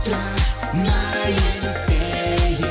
утро на Елисее.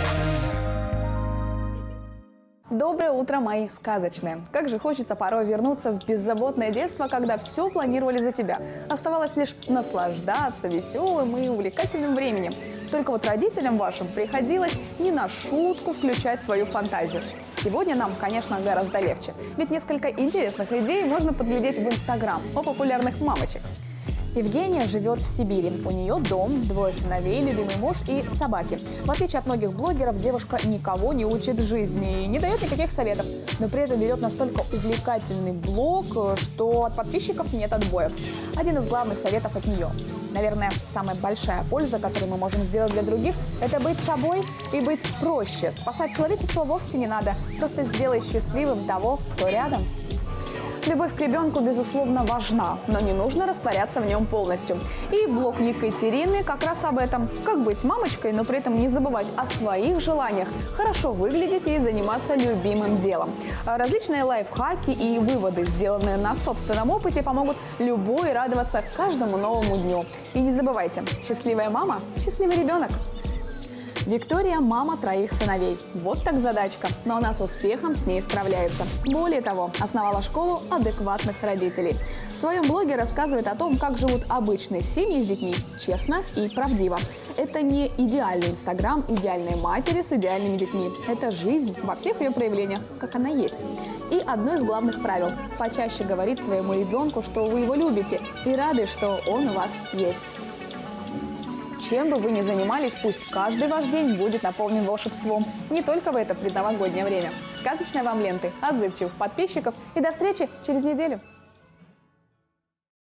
Доброе утро, мои сказочные! Как же хочется порой вернуться в беззаботное детство, когда все планировали за тебя. Оставалось лишь наслаждаться веселым и увлекательным временем. Только вот родителям вашим приходилось не на шутку включать свою фантазию. Сегодня нам, конечно, гораздо легче. Ведь несколько интересных идей можно подглядеть в Инстаграм у популярных мамочек. Евгения живет в Сибири. У нее дом, 2 сыновей, любимый муж и собаки. В отличие от многих блогеров, девушка никого не учит жизни и не дает никаких советов. Но при этом ведет настолько увлекательный блог, что от подписчиков нет отбоев. Один из главных советов от нее. Наверное, самая большая польза, которую мы можем сделать для других, это быть собой и быть проще. Спасать человечество вовсе не надо. Просто сделай счастливым того, кто рядом. Любовь к ребенку, безусловно, важна, но не нужно растворяться в нем полностью. И блог Екатерины как раз об этом. Как быть мамочкой, но при этом не забывать о своих желаниях, хорошо выглядеть и заниматься любимым делом. Различные лайфхаки и выводы, сделанные на собственном опыте, помогут любой радоваться каждому новому дню. И не забывайте, счастливая мама – счастливый ребенок. Виктория – мама 3 сыновей. Вот так задачка, но она с успехом с ней справляется. Более того, основала школу адекватных родителей. В своем блоге рассказывает о том, как живут обычные семьи с детьми, честно и правдиво. Это не идеальный Инстаграм идеальной матери с идеальными детьми. Это жизнь во всех ее проявлениях, как она есть. И одно из главных правил – почаще говорить своему ребенку, что вы его любите и рады, что он у вас есть. Чем бы вы ни занимались, пусть каждый ваш день будет наполнен волшебством. Не только в это предновогоднее время. Сказочной вам ленты, отзывчивых подписчиков и до встречи через неделю.